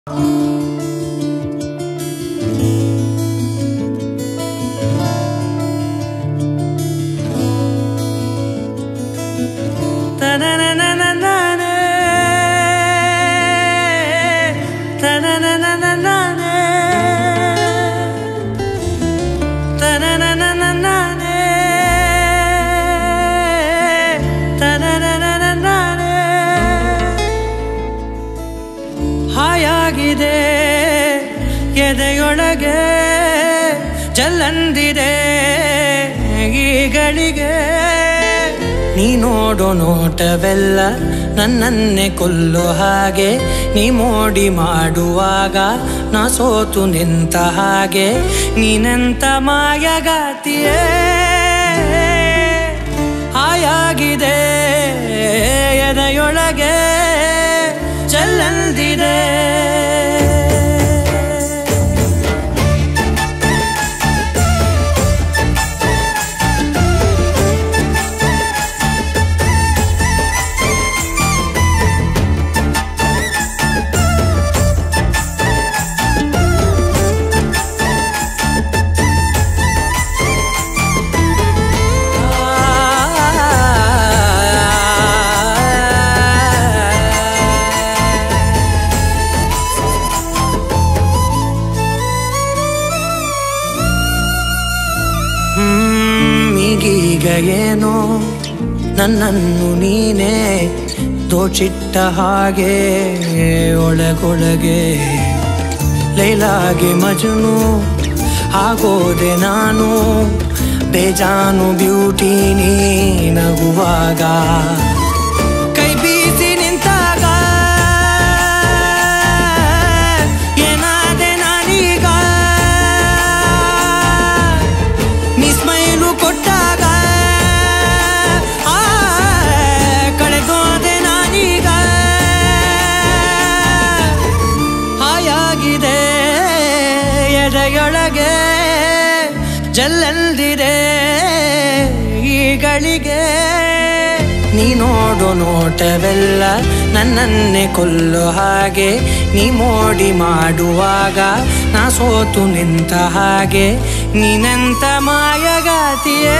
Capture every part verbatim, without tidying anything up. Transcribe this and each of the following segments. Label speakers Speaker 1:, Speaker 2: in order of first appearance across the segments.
Speaker 1: ಹಾಯಾಗಿದೆ ಎದೆಯೊಳಗೆ ಜಲ್ಲಂದಿದೆ ಈಗಳಿಗೆ ನೀ ನೋಡೋ ನೋಟವೆಲ್ಲ ನನ್ನನ್ನೇ ಕೊಲ್ಲೋ ಹಾಗೆ ನೀ ಮೋಡಿ ಮಾಡುವಾಗ ನಾ ಸೋತು ನಿಂತ ಹಾಗೆ ನೀನಂತ ಮಾಯಗಾತಿಯೇ ಹಾಯಾಗಿದೆ ಎದೆಯೊಳಗೆ ಜಲ್ಲಂದಿದೆ ಈಗೀಗ ಏನೋ ನನ್ನನ್ನು ನೀನೇ ದೋಚಿಟ್ಟ ಹಾಗೆ ಒಳಗೊಳಗೆ ಲೈಲಾಗೆ ಮಜನು ಆಗೋದೆ ನಾನು ಬೇಜಾನು ಬ್ಯೂಟಿ ನೀ ನಗುವಾಗ ಕೈ ಬೀಸಿ ನಿಂತಾಗ ಏನಾದೆ ನಾನೀಗ ನೀ ಸ್ಮೈಲು ಕೊಟ್ಟಾಗ ಕಳೆದೋದೆ ನಾನೀಗ ಹಾಯಾಗಿದೆ ಎದೆಯೊಳಗೆ ಜಲ್ಲಂದಿದೆ ಈಗಳಿಗೆ ನೀ ನೋಡೋ ನೋಟವೆಲ್ಲ ನನ್ನನ್ನೇ ಕೊಲ್ಲೋ ಹಾಗೆ ನೀ ಮೋಡಿ ಮಾಡುವಾಗ ನಾ ಸೋತು ನಿಂತ ಹಾಗೆ ನೀನಂತ ಮಾಯಗಾತಿಯೇ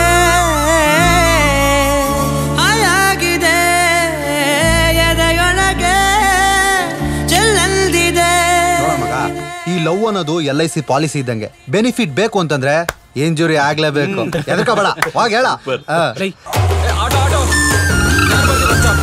Speaker 1: ಹಾಯಾಗಿದೆ ಎದೆಯೊಳಗೆ ಜಲ್ಲಂದಿದೆ.
Speaker 2: ಈ ಲವ್ ಅನ್ನೋದು ಎಲ್ ಐ ಸಿ ಪಾಲಿಸಿ ಇದ್ದಂಗೆ. ಬೆನಿಫಿಟ್ ಬೇಕು ಅಂತಂದ್ರೆ ಇಂಜುರಿ ಆಗ್ಲೇಬೇಕು. ಎದರ್ಕೋಬೇಡ, ಹೋಗ ಹೇಳ.